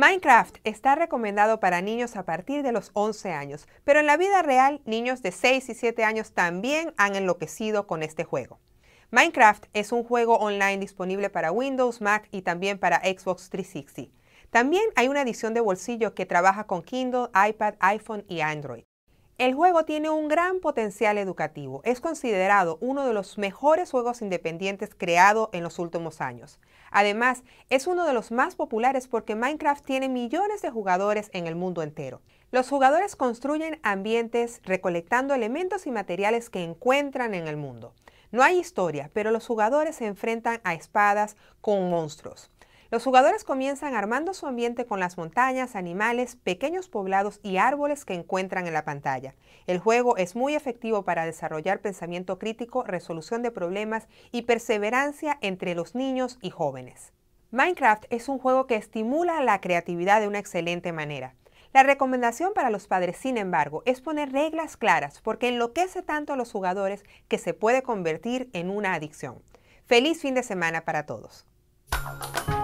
Minecraft está recomendado para niños a partir de los 11 años, pero en la vida real, niños de 6 y 7 años también han enloquecido con este juego. Minecraft es un juego online disponible para Windows, Mac y también para Xbox 360. También hay una edición de bolsillo que trabaja con Kindle, iPad, iPhone y Android. El juego tiene un gran potencial educativo. Es considerado uno de los mejores juegos independientes creados en los últimos años. Además, es uno de los más populares porque Minecraft tiene millones de jugadores en el mundo entero. Los jugadores construyen ambientes recolectando elementos y materiales que encuentran en el mundo. No hay historia, pero los jugadores se enfrentan a espadas con monstruos. Los jugadores comienzan armando su ambiente con las montañas, animales, pequeños poblados y árboles que encuentran en la pantalla. El juego es muy efectivo para desarrollar pensamiento crítico, resolución de problemas y perseverancia entre los niños y jóvenes. Minecraft es un juego que estimula la creatividad de una excelente manera. La recomendación para los padres, sin embargo, es poner reglas claras porque enloquece tanto a los jugadores que se puede convertir en una adicción. ¡Feliz fin de semana para todos!